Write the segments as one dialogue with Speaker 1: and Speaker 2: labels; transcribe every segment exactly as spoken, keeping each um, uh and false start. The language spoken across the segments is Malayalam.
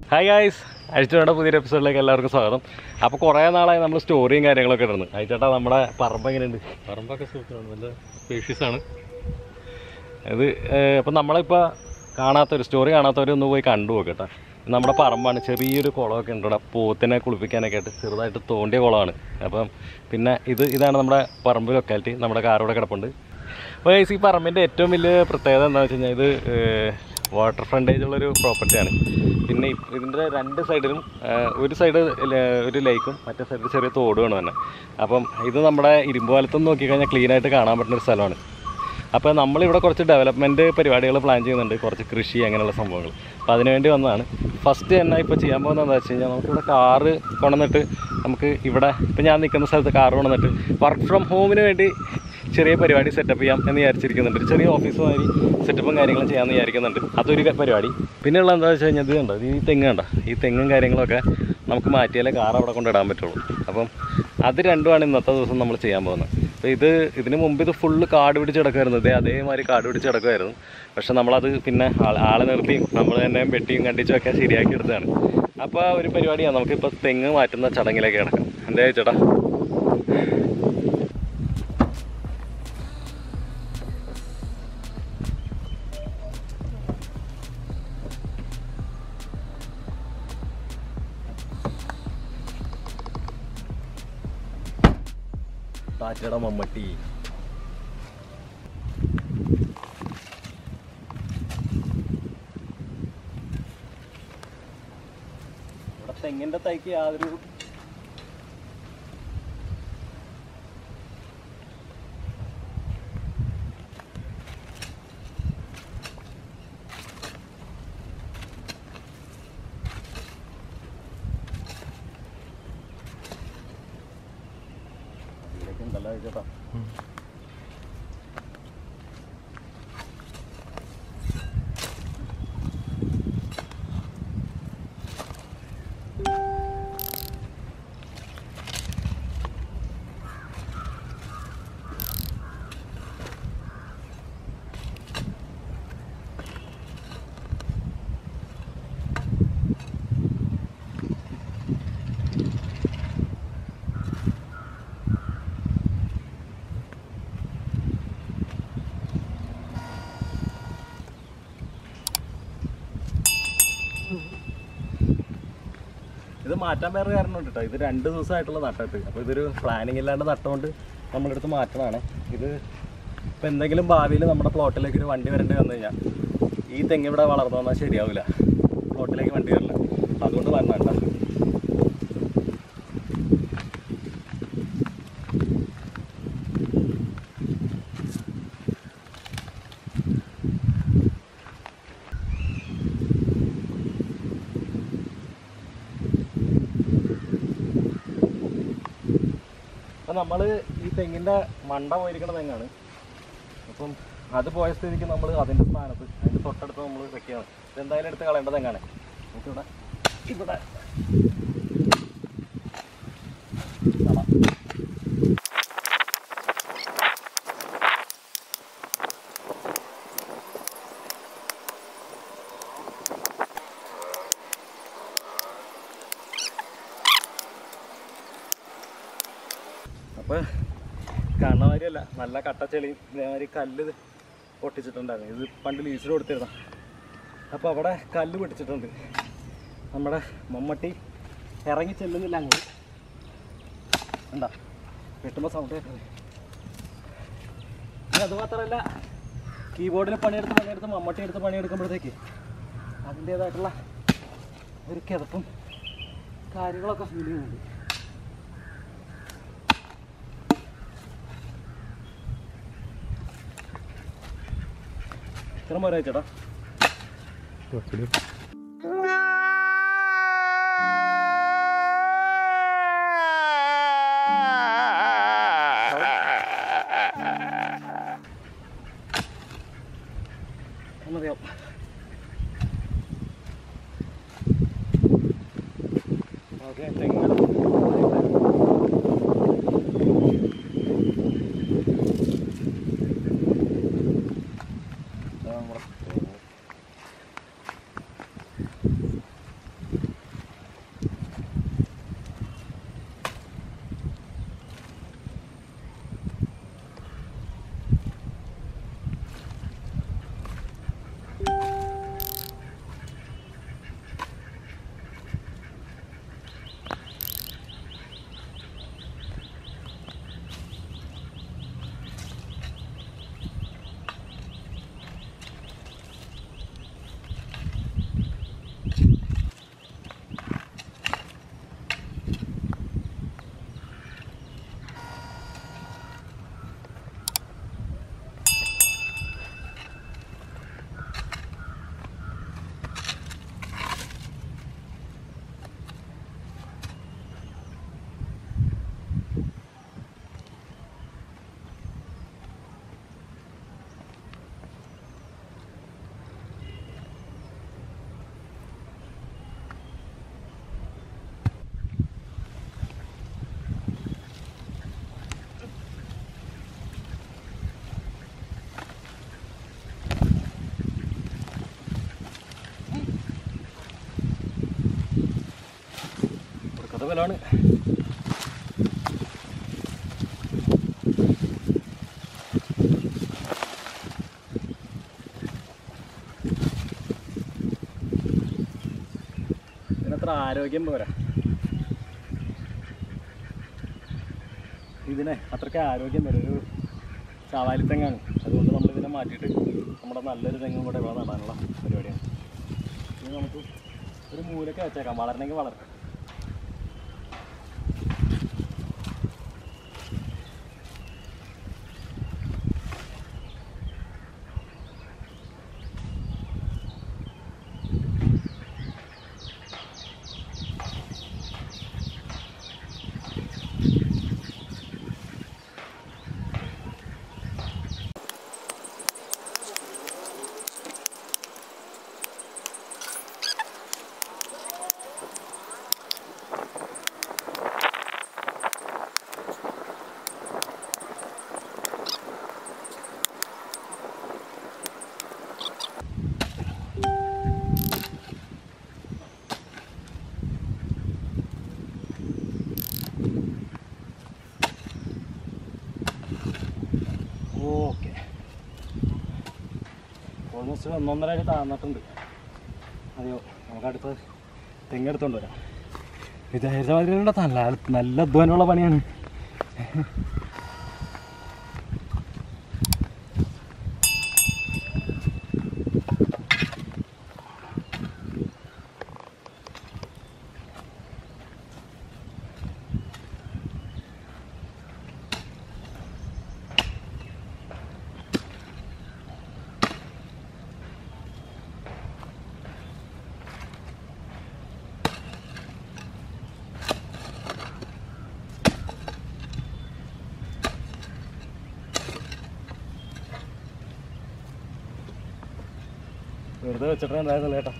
Speaker 1: ഹായ് ഗായ്സ്, അഴിച്ചേട്ടാ പുതിയൊരു എപ്പിസോഡിലേക്ക് എല്ലാവർക്കും സ്വാഗതം. അപ്പോൾ കുറേ നാളായി നമ്മൾ സ്റ്റോറിയും കാര്യങ്ങളൊക്കെ ഇടുന്നു. അഴിച്ചേട്ടാ നമ്മുടെ പറമ്പ് എങ്ങനെയുണ്ട്?
Speaker 2: പറമ്പൊക്കെ സൂപ്പറാണ്, നല്ല സ്പേഷ്യസാണ്.
Speaker 1: ഇത് അപ്പോൾ നമ്മളിപ്പോൾ കാണാത്തൊരു സ്റ്റോറി കാണാത്തവരൊന്ന് പോയി കണ്ടു നോക്കട്ടോ. നമ്മുടെ പറമ്പാണ്, ചെറിയൊരു കുളമൊക്കെ ഉണ്ട് ഇവിടെ, പോത്തിനെ കുളിപ്പിക്കാനൊക്കെ ആയിട്ട് ചെറുതായിട്ട് തോണ്ടിയ കുളമാണ്. അപ്പം പിന്നെ ഇത് ഇതാണ് നമ്മുടെ പറമ്പ് ലൊക്കാലിറ്റി, നമ്മുടെ കാറോടെ കിടപ്പുണ്ട്. അപ്പോൾ ഗൈസ്, ഈ പറമ്പിൻ്റെ ഏറ്റവും വലിയ പ്രത്യേകത എന്താണെന്ന് വെച്ച് കഴിഞ്ഞാൽ ഇത് വാട്ടർ ഫ്രണ്ടേജ് ഉള്ളൊരു പ്രോപ്പർട്ടിയാണ്. പിന്നെ ഇതിൻ്റെ രണ്ട് സൈഡിലും ഒരു സൈഡ് ഒരു ലേക്കും മറ്റേ സൈഡിൽ ചെറിയ തോടുമാണ് തന്നെ. അപ്പം ഇത് നമ്മുടെ ഇരുമ്പുപാലത്തുനിന്ന് നോക്കിക്കഴിഞ്ഞാൽ ക്ലീനായിട്ട് കാണാൻ പറ്റുന്നൊരു സ്ഥലമാണ്. അപ്പോൾ നമ്മളിവിടെ കുറച്ച് ഡെവലപ്മെൻറ്റ് പരിപാടികൾ പ്ലാൻ ചെയ്യുന്നുണ്ട്, കുറച്ച് കൃഷി അങ്ങനെയുള്ള സംഭവങ്ങൾ. അപ്പോൾ അതിനുവേണ്ടി വന്നതാണ്. ഫസ്റ്റ് തന്നെ ഇപ്പോൾ ചെയ്യാൻ പോകുന്നത് എന്താ വെച്ച് കഴിഞ്ഞാൽ, നമുക്കിവിടെ കാറ് കൊണ്ടുവന്നിട്ട് നമുക്ക് ഇവിടെ ഇപ്പോൾ ഞാൻ നിൽക്കുന്ന സ്ഥലത്ത് കാറ് കൊണ്ടുവന്നിട്ട് വർക്ക് ഫ്രം ഹോമിന് വേണ്ടി ചെറിയ പരിപാടി സെറ്റപ്പ് ചെയ്യാം എന്ന് വിചാരിച്ചിരിക്കുന്നുണ്ട്. ചെറിയ ഓഫീസ് മാതിരി സെറ്റപ്പും കാര്യങ്ങളും ചെയ്യാമെന്ന് വിചാരിക്കുന്നുണ്ട്. അതൊരു പരിപാടി. പിന്നെയുള്ള എന്താ വെച്ച് കഴിഞ്ഞാൽ, ഇത് കണ്ടോ, ഈ തെങ്ങ് കണ്ടോ, ഈ തെങ്ങും കാര്യങ്ങളൊക്കെ നമുക്ക് മാറ്റിയാലേ കാർ അവിടെ കൊണ്ടിടാൻ പറ്റുള്ളൂ. അപ്പം അത് രണ്ടുമാണ് ഇന്നത്തെ ദിവസം നമ്മൾ ചെയ്യാൻ പോകുന്നത്. അപ്പോൾ ഇത് ഇതിന് മുമ്പ് ഇത് ഫുള്ള് കാട് പിടിച്ച് കിടക്കുമായിരുന്നു, ഇതേ അതേമാതിരി കാട് പിടിച്ച് കിടക്കുമായിരുന്നു. പക്ഷെ നമ്മളത് പിന്നെ ആളെ നിർത്തിയും നമ്മൾ തന്നെ വെട്ടിയും കണ്ടിച്ചും ഒക്കെ ശരിയാക്കി എടുത്തതാണ്. അപ്പോൾ ഒരു പരിപാടിയാണ്, നമുക്കിപ്പോൾ തെങ്ങ് മാറ്റുന്ന ചടങ്ങിലേക്ക് കിടക്കാം. എന്താ ചേട്ടാ? താറ്റട മമ്മട്ടി. ഇവിടെ തെങ്ങിൻ്റെ തൈക്ക് യാതൊരു ഉണ്ടല്ലോ ചേട്ടാ. ഇത് മാറ്റാൻ വേറെ കാരണമുണ്ട് കേട്ടോ. ഇത് രണ്ട് ദിവസമായിട്ടുള്ള നട്ടിട്ട്, അപ്പോൾ ഇതൊരു പ്ലാനിങ് ഇല്ലാണ്ട് നട്ടുകൊണ്ട് നമ്മളെടുത്ത് മാറ്റണതാണ്. ഇത് ഇപ്പോൾ എന്തെങ്കിലും ഭാവിയിൽ നമ്മുടെ പ്ലോട്ടിലേക്ക് ഒരു വണ്ടി വരേണ്ടി വന്നു കഴിഞ്ഞാൽ ഈ തെങ്ങ് ഇവിടെ വളർന്നു വന്നാൽ ശരിയാവില്ല, പ്ലോട്ടിലേക്ക് വണ്ടി വരില്ല. അതുകൊണ്ട് വരണം കേട്ടോ. അപ്പം നമ്മൾ ഈ തെങ്ങിൻ്റെ മണ്ട പോയിരിക്കുന്ന തെങ്ങാണ്. അപ്പം അത് പോയ സ്ഥിതിക്ക് നമ്മൾ അതിൻ്റെ സ്ഥാനത്ത് അതിൻ്റെ തൊട്ടടുത്ത് നമ്മൾ വെക്കുകയാണ്. ഇതെന്തായാലും എടുത്ത് കളയേണ്ട തെങ്ങാണ്. നമുക്കിവിടെ ഇവിടെ അപ്പോൾ കാണുന്ന മാതിരിയല്ല, നല്ല കട്ടച്ചെളിയും ഇതേമാതിരി കല്ല് പൊട്ടിച്ചിട്ടുണ്ടായിരുന്നു. ഇത് പണ്ട് ലീസിൽ കൊടുത്തിരുന്ന. അപ്പോൾ അവിടെ കല്ല് പൊട്ടിച്ചിട്ടുണ്ട്. നമ്മുടെ മമ്മട്ടി ഇറങ്ങി ചെല്ലുന്നില്ല അങ്ങോട്ട്. എന്താ വെട്ടുമ്പോൾ സൗണ്ട് കേൾക്കുന്നത്. പിന്നെ അതുമാത്രമല്ല, കീബോർഡിൽ പണിയെടുത്ത് പണിയെടുത്ത് മമ്മട്ടി എടുത്ത് പണിയെടുക്കുമ്പോഴത്തേക്ക് അതിൻ്റേതായിട്ടുള്ള ഒരു കിതപ്പും കാര്യങ്ങളൊക്കെ ഫീൽ ചെയ്യുന്നുണ്ട്. ഇത്ര പോരാ ചേട്ടാ? ഒന്നറിയാം. ഓക്കെ, തെങ്ങ് ബലമാണ്. ഇതിനത്ര ആരോഗ്യം പോരാ, ഇതിനെ അത്രയ്ക്ക് ആരോഗ്യം വരും. ഒരു ചാവാലി തെങ്ങാണ്, അതുകൊണ്ട് നമ്മളിതിനെ മാറ്റിയിട്ട് നമ്മുടെ നല്ലൊരു തെങ്ങും കൂടെ ഇവിടെ നടാനുള്ള പരിപാടിയാണ്. ഇത് നമുക്ക് ഒരു മൂലൊക്കെ വെച്ചേക്കാം, വളരണമെങ്കിൽ വളരട്ടെ. ഓക്കെ, ഓൾമോസ്റ്റ് ഒന്നൊന്നര ആയിട്ട് താന്നിട്ടുണ്ട്. അതെയോ, നമുക്ക് അടുത്ത് തെങ്ങെടുത്തോണ്ട് വരാം. വിചാരിച്ച മാതിരിയുള്ള നല്ല നല്ല അധ്വാനമുള്ള പണിയാണ്. വെറുതെ വെച്ചിട്ട് എന്തായിരുന്നല്ലോ ചേട്ടാ.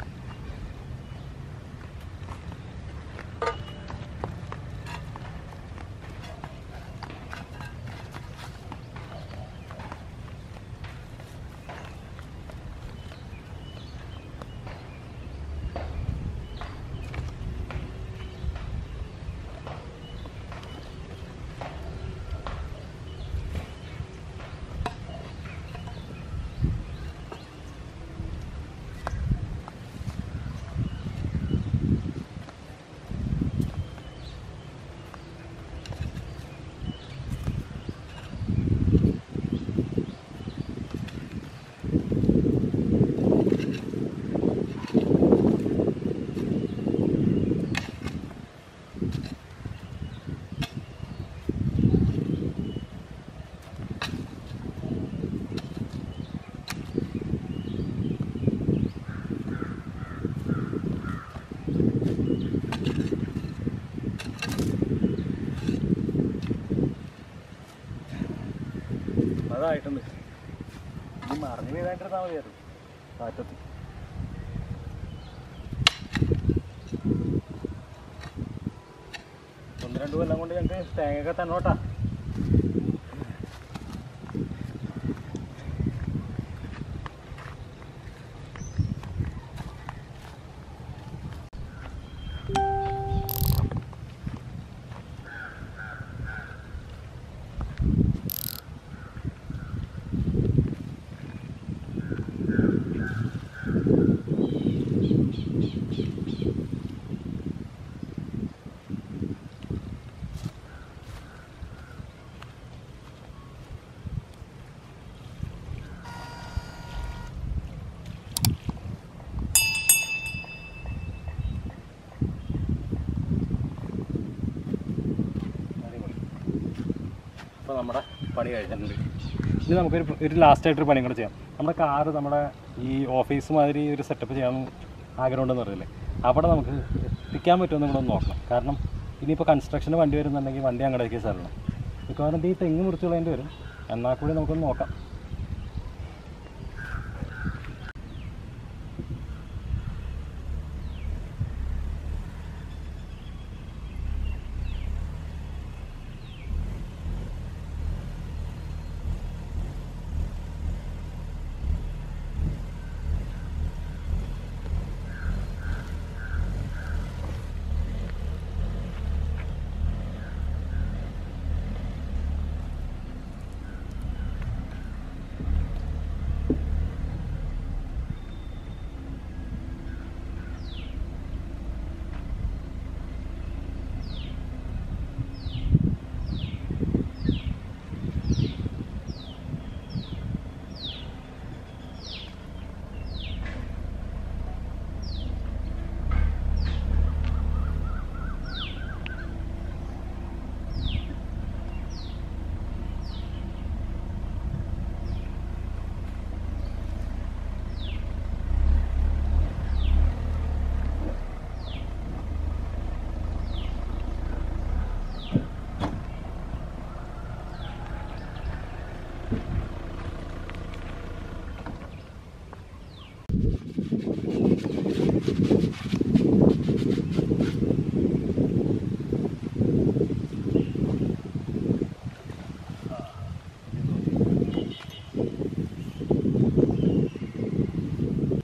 Speaker 1: അതായിട്ടുണ്ട്. ഇനി മറിഞ്ഞ് വീഴാണ്ടിരുന്നാൽ മതിയായിരുന്നു കാറ്റത്ത്. ഒന്ന് രണ്ട് കൊല്ലം കൊണ്ട് ഞങ്ങൾക്ക് തേങ്ങയൊക്കെ തന്നോട്ടാ. അപ്പോൾ നമ്മുടെ പണി കഴിഞ്ഞിട്ടുണ്ട്. ഇനി നമുക്കൊരു ഒരു ലാസ്റ്റായിട്ടൊരു പണിയും കൂടെ ചെയ്യാം. നമ്മുടെ കാറ് നമ്മുടെ ഈ ഓഫീസ് മാതിരി ഒരു സെറ്റപ്പ് ചെയ്യാമെന്ന് ആഗ്രഹമുണ്ടെന്ന് പറയില്ലേ, അവിടെ നമുക്ക് എത്തിക്കാൻ പറ്റുമെന്ന് കൂടെ ഒന്ന് നോക്കണം. കാരണം ഇനിയിപ്പോൾ കൺസ്ട്രക്ഷന് വണ്ടി വരുന്നുണ്ടെങ്കിൽ വണ്ടി അങ്ങോട്ടേക്ക് സ്ഥലമാണ്. മിക്കവാറും ഈ തെങ്ങ് മുറിച്ച് കളയേണ്ടി വരും. എന്നാൽ കൂടി നമുക്കൊന്ന് നോക്കാം.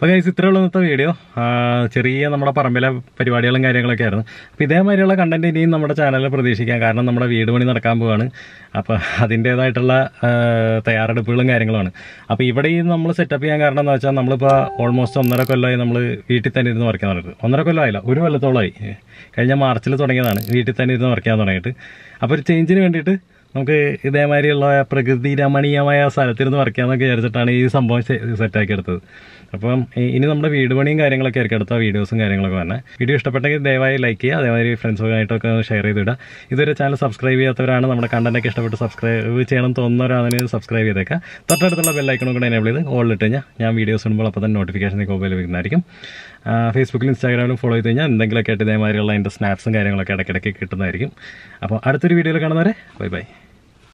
Speaker 1: അപ്പോൾ ഗൈസ് ഇത്രയേ ഉള്ളൂ ഇന്നത്തെ വീഡിയോ. ചെറിയ നമ്മുടെ പറമ്പിലെ പരിപാടികളും കാര്യങ്ങളൊക്കെ ആയിരുന്നു. അപ്പോൾ ഇതേമാതിരിയുള്ള കണ്ടന്റ് ഇനിയും നമ്മുടെ ചാനലിൽ പ്രതീക്ഷിക്കാം. കാരണം നമ്മുടെ വീട് പണി നടക്കാൻ പോവാണ്. അപ്പോൾ അതിൻ്റേതായിട്ടുള്ള തയ്യാറെടുപ്പുകളും കാര്യങ്ങളുമാണ്. അപ്പോൾ ഇവിടെ ഈ നമ്മൾ സെറ്റപ്പ് ചെയ്യാൻ കാരണം എന്താ വെച്ചാൽ നമ്മളിപ്പോൾ ഓൾമോസ്റ്റ് ഒന്നര കൊല്ലമായി നമ്മൾ വീട്ടിൽ തന്നെ ഇരുന്ന് വർക്ക് ചെയ്യാൻ തുടങ്ങിയിട്ട്. ഒന്നര കൊല്ലമായില്ല, ഒരു കൊല്ലത്തോളമായി. കഴിഞ്ഞ മാർച്ചിൽ തുടങ്ങിയതാണ് വീട്ടിൽ തന്നെ ഇരുന്ന് വർക്ക് ചെയ്യാൻ തുടങ്ങിയിട്ട്. അപ്പോൾ ഒരു ചേഞ്ചിന് വേണ്ടിയിട്ട് നമുക്ക് ഇതേമാതിരിയുള്ള പ്രകൃതി രമണീയമായ സ്ഥലത്തിരുന്ന് വർക്ക് ചെയ്യാമെന്നൊക്കെ വിചാരിച്ചിട്ടാണ് ഈ സംഭവം സെറ്റാക്കി എടുത്തത്. അപ്പം ഇനി നമ്മുടെ വീട് പണിയും കാര്യങ്ങളൊക്കെ ആയിരിക്കും അടുത്ത വീഡിയോസും കാര്യങ്ങളൊക്കെ തന്നെ. വീഡിയോ ഇഷ്ടപ്പെട്ടെങ്കിൽ ദയവായി ലൈക്ക് ചെയ്യുക, അതേമാതിരി ഫ്രണ്ട്സുമായിട്ടൊക്കെ ഷെയർ ചെയ്തിടുക. ഇതൊരു ചാനൽ സബ്സ്ക്രൈബ് ചെയ്യാത്തവരാണ്, നമ്മുടെ കണ്ടന്റൊക്കെ ഇഷ്ടപ്പെട്ട് സബ്സ്ക്രൈബ് ചെയ്യണം തോന്നുന്നവരാണെങ്കിൽ സബ്സ്ക്രൈബ് ചെയ്തേക്കാം. തൊട്ടടുത്തുള്ള ബെല്ലൈക്കണും കൂടെ എനേബിൾ ചെയ്ത് ഓൾ ഇട്ട് കഴിഞ്ഞാൽ ഞാൻ വീഡിയോസ് ഇടുമ്പോൾ അപ്പോൾ തന്നെ നോട്ടിഫിക്കേഷൻ നിങ്ങൾക്ക് ലഭിക്കുന്നതായിരിക്കും. ഫേസ്ബുക്കിലും ഇൻസ്റ്റാഗ്രാമിലും ഫോളോ ചെയ്ത് കഴിഞ്ഞാൽ എന്തെങ്കിലുമൊക്കെ ആയിട്ട് ഇതേമാതിരിയുള്ള അതിൻ്റെ സ്നാപ്സും കാര്യങ്ങളൊക്കെ ഇടയ്ക്കിടയ്ക്ക് കിട്ടുന്നതായിരിക്കും. അപ്പോൾ അടുത്തൊരു വീഡിയോയിൽ കാണുന്നവരെ ബൈ ബൈ.